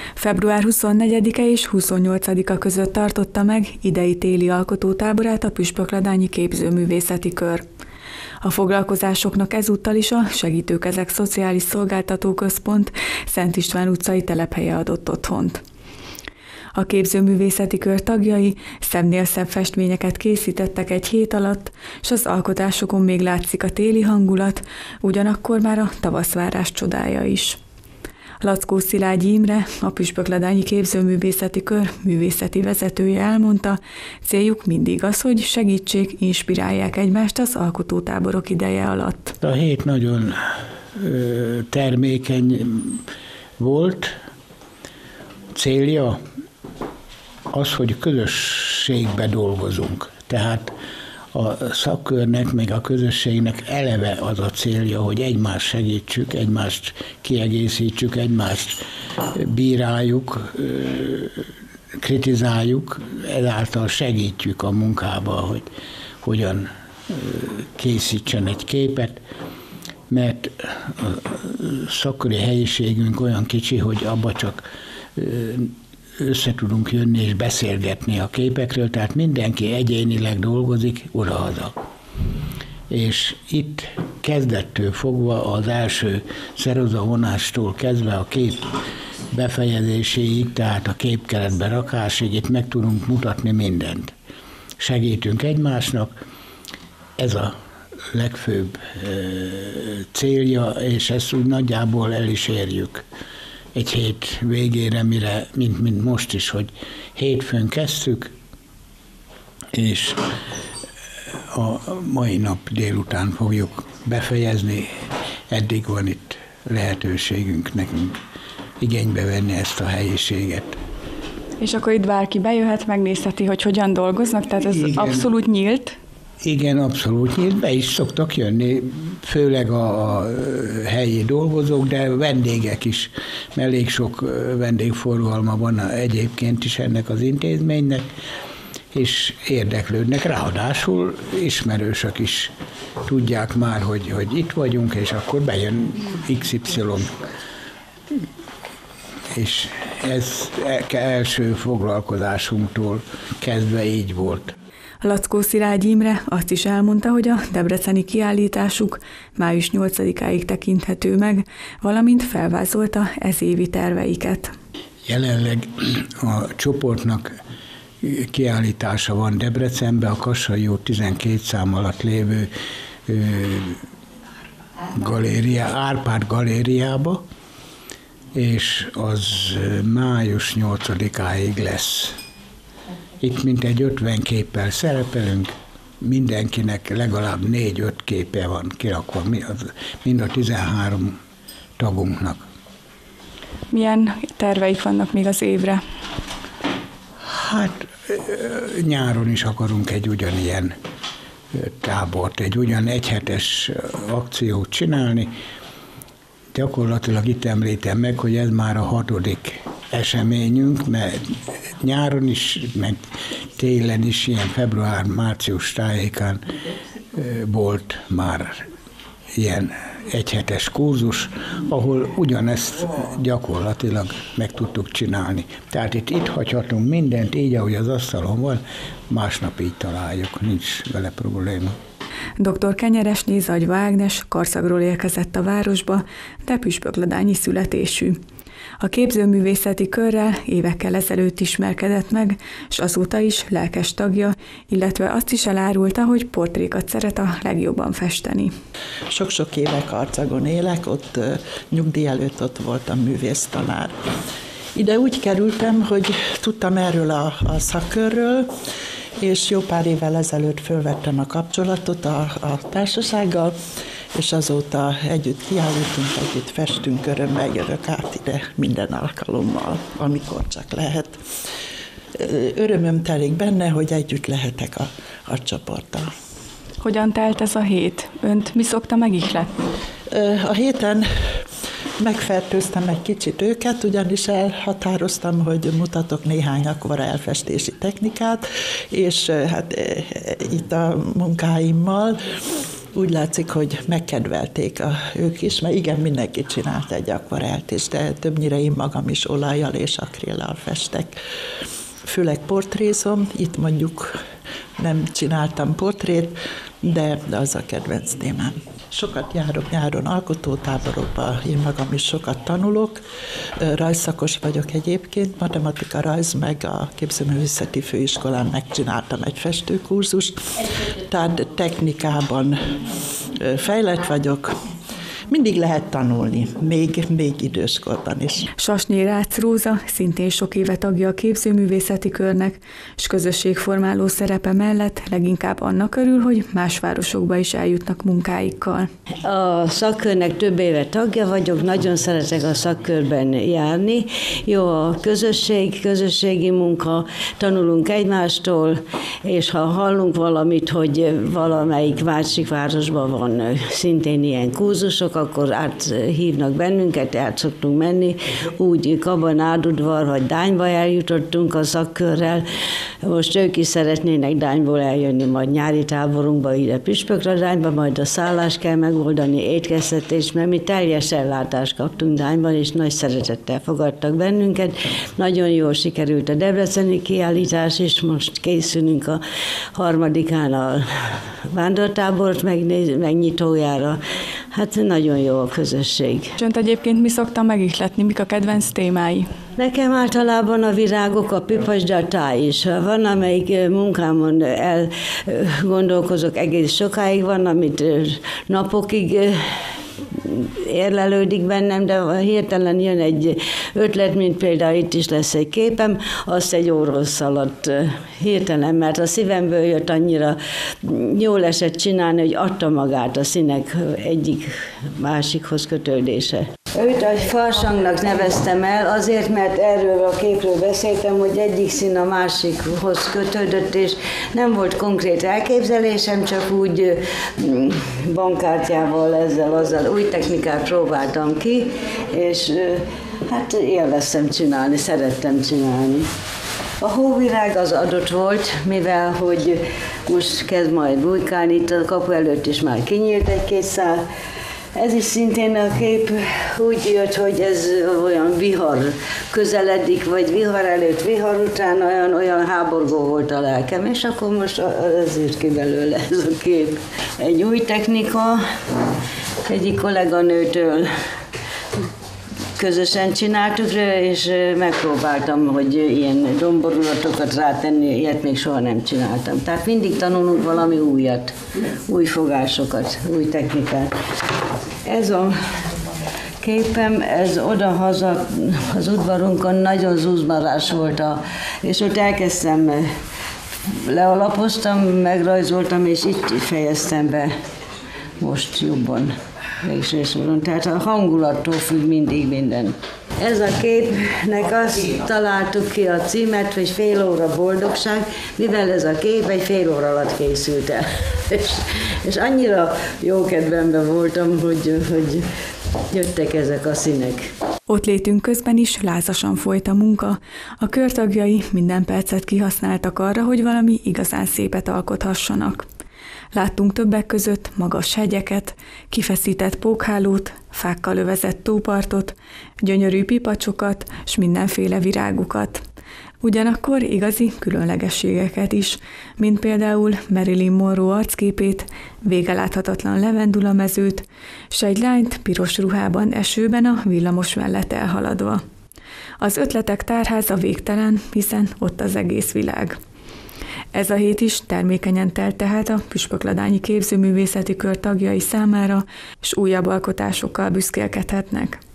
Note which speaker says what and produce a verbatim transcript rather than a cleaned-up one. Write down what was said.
Speaker 1: február huszonnegyedike és huszonnyolcadika között tartotta meg idei téli alkotótáborát a Püspökladányi Képzőművészeti Kör. A foglalkozásoknak ezúttal is a Segítőkezek Szociális Szolgáltató Központ Szent István utcai telephelye adott otthont. A Képzőművészeti Kör tagjai szebbnél szebb festményeket készítettek egy hét alatt, s az alkotásokon még látszik a téli hangulat, ugyanakkor már a tavaszvárás csodája is. Lackó Szilágyi Imre, a Püspökladányi Képzőművészeti Kör művészeti vezetője elmondta, céljuk mindig az, hogy segítsék, inspirálják egymást az alkotótáborok ideje alatt.
Speaker 2: A hét nagyon ö, termékeny volt. Célja az, hogy közösségbe dolgozunk. Tehát a szakkörnek, meg a közösségnek eleve az a célja, hogy egymást segítsük, egymást kiegészítsük, egymást bíráljuk, kritizáljuk, ezáltal segítjük a munkába, hogy hogyan készítsen egy képet, mert a szakköri helyiségünk olyan kicsi, hogy abba csak össze tudunk jönni és beszélgetni a képekről, tehát mindenki egyénileg dolgozik odahaza. És itt kezdettől fogva az első szerozavonástól kezdve a kép befejezéséig, tehát a képkeretbe rakásig itt meg tudunk mutatni mindent. Segítünk egymásnak, ez a legfőbb célja, és ezt úgy nagyjából el is érjük. Egy hét végére, mire, mint, mint most is, hogy hétfőn kezdtük, és a mai nap délután fogjuk befejezni. Eddig van itt lehetőségünk nekünk igénybe venni ezt a helyiséget. És
Speaker 1: akkor itt bárki bejöhet, megnézheti, hogy hogyan dolgoznak, tehát ez igen, abszolút nyílt?
Speaker 2: Igen, abszolút nyílt, be is szoktak jönni, főleg a, a helyi dolgozók, de vendégek is, mert elég sok vendégforgalma van egyébként is ennek az intézménynek, és érdeklődnek. Ráadásul ismerősök is tudják már, hogy, hogy itt vagyunk, és akkor bejön iksz ipszilon. És ez első foglalkozásunktól kezdve így volt.
Speaker 1: Lackó Szilágyi Imre azt is elmondta, hogy a debreceni kiállításuk május nyolcadikáig tekinthető meg, valamint felvázolta ez évi terveiket.
Speaker 2: Jelenleg a csoportnak kiállítása van Debrecenben, a Kassai út tizenkét szám alatt lévő galéria, Árpád galériába, és az május nyolcadikáig lesz. Itt mintegy ötven képpel szerepelünk, mindenkinek legalább négy-öt képe van kirakva, mind a tizenhárom tagunknak.
Speaker 1: Milyen terveik vannak még az évre?
Speaker 2: Hát nyáron is akarunk egy ugyanilyen tábort, egy ugyan egyhetes akciót csinálni. Gyakorlatilag itt említem meg, hogy ez már a hatodik eseményünk, mert nyáron is, meg télen is, ilyen február-március tájékán volt már ilyen egyhetes kurzus, ahol ugyanezt gyakorlatilag meg tudtuk csinálni. Tehát itt, itt hagyhatunk mindent, így, ahogy az asztalon van, másnap így találjuk, nincs vele probléma.
Speaker 1: doktor Kenyeresné Zagyva Ágnes Karszagról érkezett a városba, de püspökladányi születésű. A Képzőművészeti Körrel évekkel ezelőtt ismerkedett meg, és azóta is lelkes tagja, illetve azt is elárulta, hogy portrékat szeret a legjobban festeni.
Speaker 3: Sok-sok éve Karcagon élek, ott nyugdíj előtt ott voltam művésztanár. Ide úgy kerültem, hogy tudtam erről a, a szakkörről, és jó pár évvel ezelőtt fölvettem a kapcsolatot a, a társasággal, és azóta együtt kiállítunk, együtt festünk, örömmel jövök át ide minden alkalommal, amikor csak lehet. Örömöm telik benne, hogy együtt lehetek a, a csoporttal.
Speaker 1: Hogyan telt ez a hét? Önt mi szokta megihletni?
Speaker 3: A héten megfertőztem egy kicsit őket, ugyanis elhatároztam, hogy mutatok néhány akvarellfestési technikát, és hát itt a munkáimmal úgy látszik, hogy megkedvelték a, ők is, mert igen, mindenki csinált egy akvarelt is, de többnyire én magam is olajjal és akréllal festek. Főleg portrézom, itt mondjuk nem csináltam portrét, de az a kedvenc témám. Sokat járok nyáron alkotótáborokba, én magam is sokat tanulok, rajzszakos vagyok egyébként, matematika rajz, meg a Képzőművészeti Főiskolán megcsináltam egy festőkurzust, tehát technikában fejlett vagyok. Mindig lehet tanulni, még, még időskorban is.
Speaker 1: Sasnyi Rácz Róza szintén sok éve tagja a Képzőművészeti Körnek, és közösségformáló szerepe mellett leginkább annak örül, hogy más városokba is eljutnak munkáikkal.
Speaker 4: A szakkörnek több éve tagja vagyok, nagyon szeretek a szakkörben járni. Jó a közösség, közösségi munka, tanulunk egymástól, és ha hallunk valamit, hogy valamelyik másik városban van szintén ilyen kurzusok, akkor áthívnak bennünket, át szoktunk menni. Úgy Kaban, Ádudvar vagy Dányba eljutottunk a szakkörrel. Most ők is szeretnének Dányból eljönni, majd nyári táborunkba, ide Püspökladányba, majd a szállást kell megoldani, étkeztetés, mert mi teljes ellátást kaptunk Dányban, és nagy szeretettel fogadtak bennünket. Nagyon jól sikerült a debreceni kiállítás, és most készülünk a harmadikán a vándortábort megnéz, megnyitójára. Hát nagyon jó a közösség.
Speaker 1: És önt egyébként mi szoktam megihletni, mik a kedvenc témái?
Speaker 4: Nekem általában a virágok, a pipas, de a táj is. Van, amelyik munkámon elgondolkozok egész sokáig, van, amit napokig érlelődik bennem, de hirtelen jön egy ötlet, mint például itt is lesz egy képem, azt egy órosz alatt hirtelen, mert a szívemből jött, annyira jól esett csinálni, hogy adta magát a színek egyik másikhoz kötődése. Őt egy farsangnak neveztem el, azért, mert erről a képről beszéltem, hogy egyik szín a másikhoz kötődött, és nem volt konkrét elképzelésem, csak úgy bankkártyával, ezzel, azzal új technikát próbáltam ki, és hát élveztem csinálni, szerettem csinálni. A hóvirág az adott volt, mivel hogy most kezd majd bujkálni, itt a kapu előtt is már kinyílt egy-két szál. Ez is szintén a kép úgy jött, hogy ez olyan vihar közeledik, vagy vihar előtt, vihar után olyan, olyan háborgó volt a lelkem, és akkor most ez jött ki belőle ez a kép. Egy új technika, egyik kolléganőtől közösen csináltuk, és megpróbáltam, hogy ilyen domborulatokat rátenni, ilyet még soha nem csináltam. Tehát mindig tanulunk valami újat, új fogásokat, új technikát. Ez a képem, ez oda-haza az udvarunkon nagyon zúzmarás volt, a, és ott elkezdtem, lealapoztam, megrajzoltam, és itt fejeztem be most jobban. Tehát a hangulattól függ mindig minden. Ez a képnek azt találtuk ki a címet, hogy fél óra boldogság, mivel ez a kép egy fél óra alatt készült el. És, és annyira jó kedvemben voltam, hogy, hogy jöttek ezek a színek.
Speaker 1: Ott létünk közben is lázasan folyt a munka. A körtagjai minden percet kihasználtak arra, hogy valami igazán szépet alkothassanak. Láttunk többek között magas hegyeket, kifeszített pókhálót, fákkal övezett tópartot, gyönyörű pipacsokat s mindenféle virágokat. Ugyanakkor igazi különlegességeket is, mint például Marilyn Monroe arcképét, végeláthatatlan levendulamezőt, s egy lányt piros ruhában esőben a villamos mellett elhaladva. Az ötletek tárháza végtelen, hiszen ott az egész világ. Ez a hét is termékenyen telt tehát a Püspökladányi Képzőművészeti Kör tagjai számára, és újabb alkotásokkal büszkélkedhetnek.